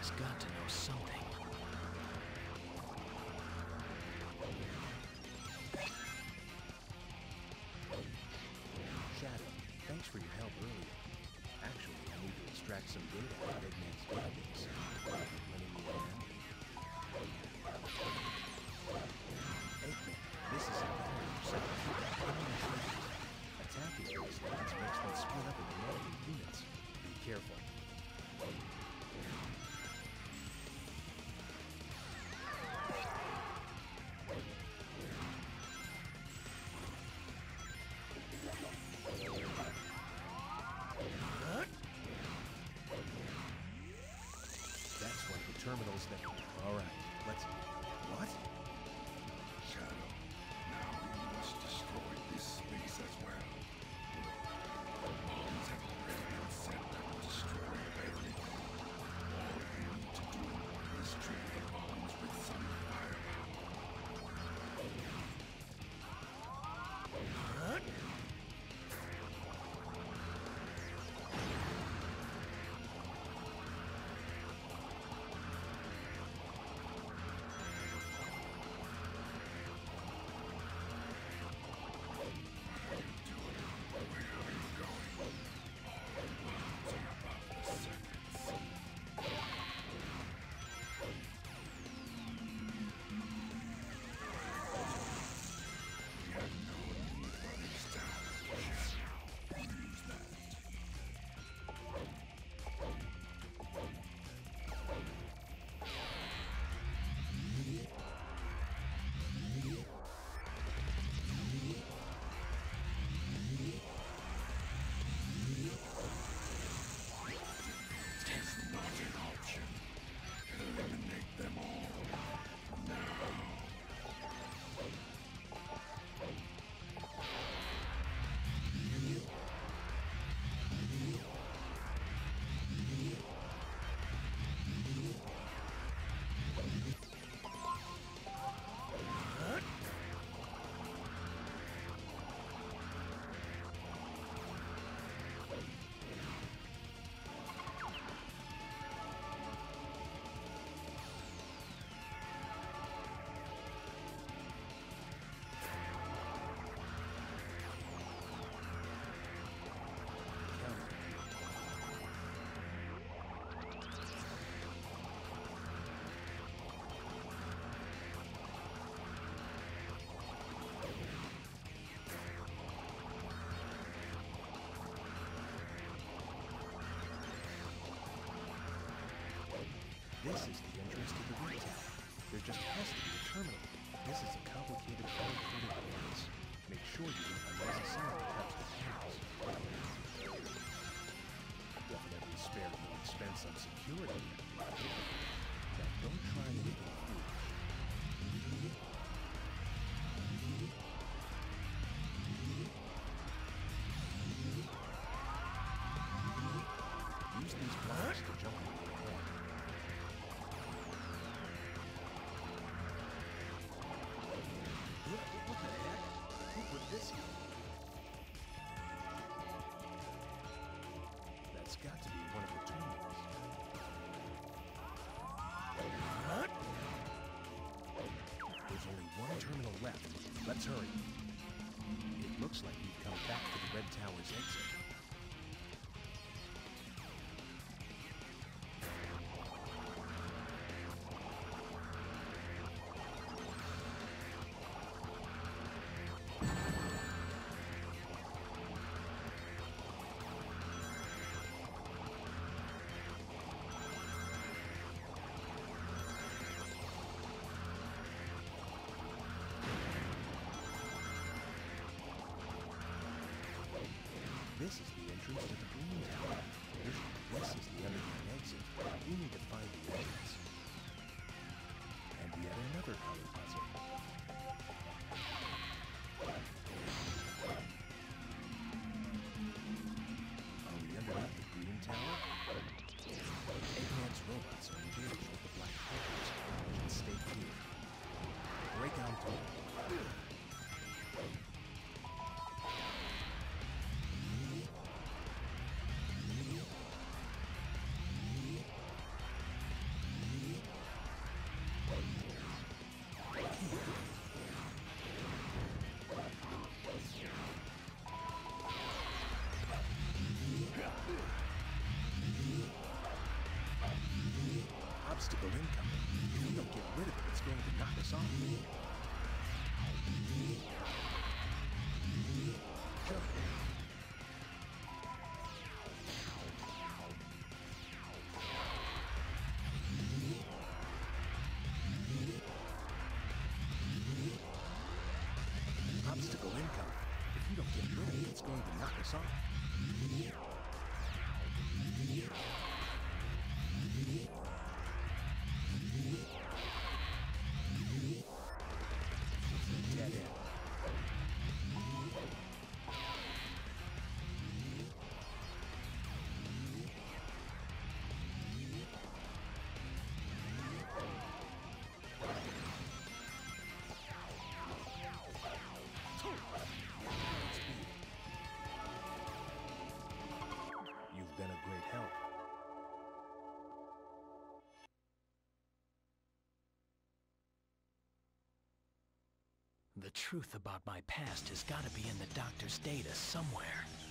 He's got to know something. Shadow, thanks for your help earlier. Actually, I need to extract some data out of Eggman's database. Lending me a hand? Eggman, this is a battery receptor. Attacking these things makes them split up into multiple units. Be careful. That's one of the terminals that... Alright, let's... What? Shadow, now we must destroy this space as well. Bombs have already been sent that will destroy everything. All we need to do is treat the bombs with some firepower. This is the entrance to the red tower. There just has to be a terminal. This is a complicated all-including device. Make sure you don't unnecessarily touch the panels. Definitely spare the expense on security. Now don't try anything foolish. Use these blocks to jump into the head. What the heck? Who put this here? That's got to be one of the terminals. There's only one terminal left. Let's hurry. It looks like we've come back to the Red Tower's exit. This is the entrance to the Green Tower. This is the underground exit. We need to find the entrance. And yet another color puzzle. Are we underneath the Green Tower? Eggman's robots are engaged with the Black Portals. We should stay clear. Break on through. Obstacle incoming. If we don't get rid of it, it's going to knock us off. Jump. Obstacle incoming. If we don't get rid of it, it's going to knock us off. Dead end. You've been a great help. The truth about my past has got to be in the doctor's data somewhere.